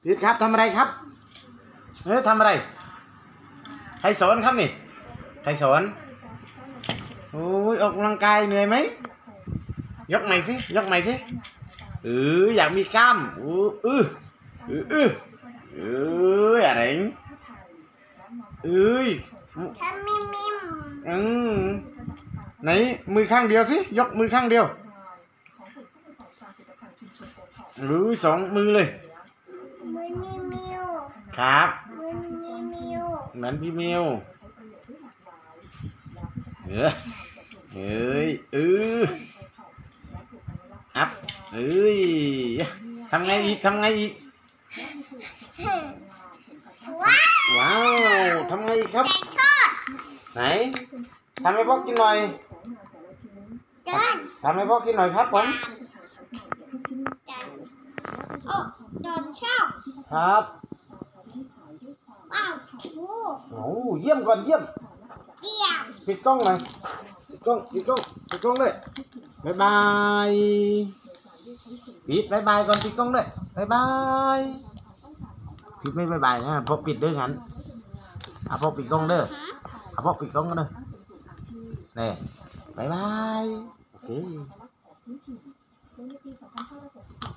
พีทครับทำอะไรครับทำอะไรใครสอนครับนี่ใครสอนโอ้ยออกกำลังกายเหนื่อยไหมยกใหม่สิยกใหม่สิอยากมีกล้ามอะไรทำมิมมิมไหนมือข้างเดียวสิยกมือข้างเดียวสองมือเลยมือมีมิวครับมือมีมิวเหมือนพี่มิวอัพทำไงอีกว้าวทำไงอีกครับไหนทำให้พ่อกินหน่อยทำให้พ่อกินหน่อยครับผมโดนช่องครับว้าวโอ้เยี่ยมก่อนเยี่ยมปิดกล้องหน่อยปิดกล้องเลยบ๊ายบายปิดบ๊ายบายก่อนปิดกล้องเลยบ๊ายบายปิดไม่บ๊ายบายนะพอปิดด้วยงั้นพอปิดกล้องเด้อพอปิดกล้องกันเด้อนี่บ๊ายบายโอเค